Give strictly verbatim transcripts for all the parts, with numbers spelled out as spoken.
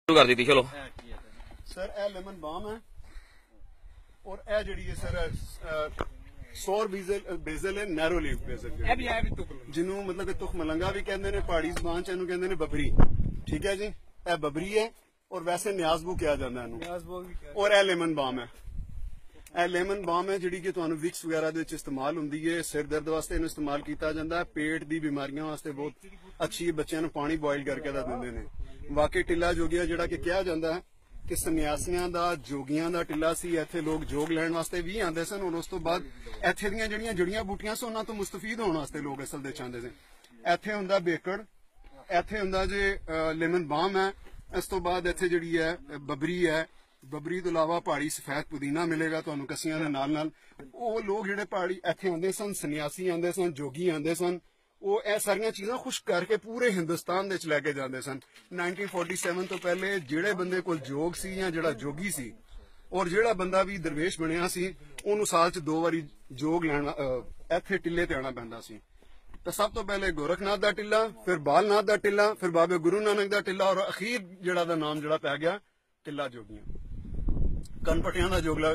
कर दी थी। चलो सर ए लेमन बाम है और ए जड़ी है सर सौर बेजल बेजल है नैरो लीफ बेजल जिन्हों मतलब कि तुख मलंगा भी कहते हैं पहाड़ी जबान च कहते हैं बबरी। ठीक है जी, ए बबरी है और वैसे न्याजबू कहा जाता है और ए लेमन बाम है। ए लेमन बाम है जी कि विक्स वगैरह दे इस्तेमाल होंगी है, सिर दर्द वास्ते इन्हें इस्तेमाल किया जाता है, पेट की बीमारियों वास्ते बहुत अच्छी है, बच्चों को पानी बॉयल करके देंगे ने। वाकई टिला जोगिया जिहड़ा कि कहा जाता है कि सन्यासियों का जोगियां का टिला सी, इत्थे लोग जोग लैण वास्ते भी आते सन और उस तो बाद इत्थे दीयां जिहड़ियां जड़ियां बूटियां सन उन्हां तो मुस्तफीद होने वास्ते लोग असल दे चाहते सन। इत्थे हुंदा बेकड़, इत्थे हुंदा जे लेमन बाम है, इस तो बाद इत्थे जिहड़ी है बबरी है। बबरी तो इलावा पहाड़ी सफेद पुदीना मिलेगा तुहानूं कस्सियां दे नाल नाल। ओह लोग जिहड़े पहाड़ी इत्थे आंदे सन, सन्यासी आंदे सन, जोगी आंदे सन, वो यह सारिया चीज़ां खुश करके पूरे हिंदुस्तान दे लैके जाते सन। नाइनटीन फोर्टी सैवन तो पहले जिहड़े बंदे कोल जोग सी या जिहड़ा जोगी सी और जिहड़ा बंदा भी दरवेश बनिया सी उहनूं साल च दो बारी जोग लैना इत्थे टिले ते आना पैंदा सी। तो सब तो पहले गोरखनाथ दा टिला, फिर बालनाथ दा टिला, फिर बाबे गुरु नानक दा टिला और अखीर जिहड़ा दा नाम जिहड़ा पै गया टिला जोगियां। कन फटियां दा जोगला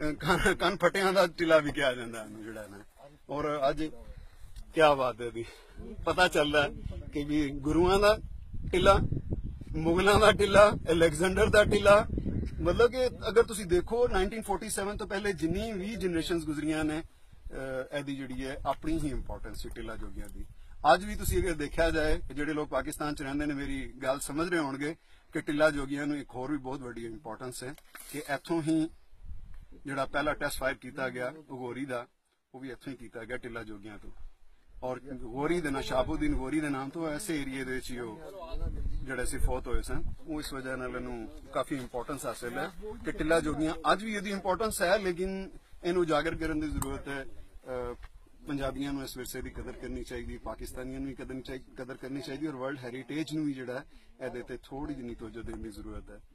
कन फटियां दा टिला भी कहा जाता है जिहड़ा ना। और अज क्या बात है भी पता चल रहा है कि भी गुरुआं दा टिला, मुगलों का टिला, अलैगजेंडर का टिला, मतलब कि अगर तुसी देखो नाइनटीन फोर्टी सैवन तो पहले जिन्नी भी जनरेशन गुजरियां ने एदी जिहड़ी है अपनी ही इंपोर्टेंस सी टिला जोगियां दी। अज भी तुसी अगर देखा जाए जिहड़े लोग पाकिस्तान च रहिंदे ने मेरी गल समझ रहे होणगे कि टिला जोगियां नूं एक होर भी बहुत वड्डी इंपोर्टेंस है कि इत्थों ही जिहड़ा पहला टेस्ट फायर किया गया अघोरी दा वो भी इत्थों ही किया गया टिला जोगियां तो। और गोरी दे ना शाहबुद्दीन गोरी दे नाम तो ऐसे एरिए दे विच जिहड़े सी फौत होए सन, वो इस वजह नाल इहनूं काफी इंपोर्टेंस हासिल है कि टिला जोगियां अज भी इहदी इंपोर्टेंस है, लेकिन इहनूं उजागर करने की जरूरत है। पंजाबियों नूं इस विरसे की कदर करनी चाहिए, पाकिस्तानियों नूं भी कदर करनी चाहिए और वर्ल्ड हैरीटेज नूं भी जिहड़ा इहदे ते थोड़ी जिन्नी तवज्जो देने की जरूरत है।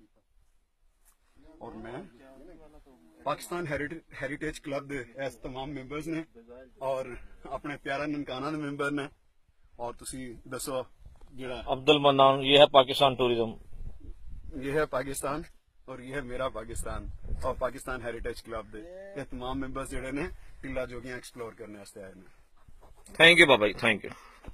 और मैं पाकिस्तान हैरीटेज क्लब दे इस तमाम मेंबर्स ने और अपने प्यारा ननकाना दे मेंबर ने। और तुसी दसो जिहड़ा अब्दुल मन्नान, ये है पाकिस्तान टूरिज्म, ये है पाकिस्तान और ये है मेरा पाकिस्तान और पाकिस्तान हैरीटेज क्लब दे ये तमाम मेंबर्स जिहड़े ने टिला जोगियां एक्सप्लोर करने वास्ते आए ने। Thank you Baba ji, thank you.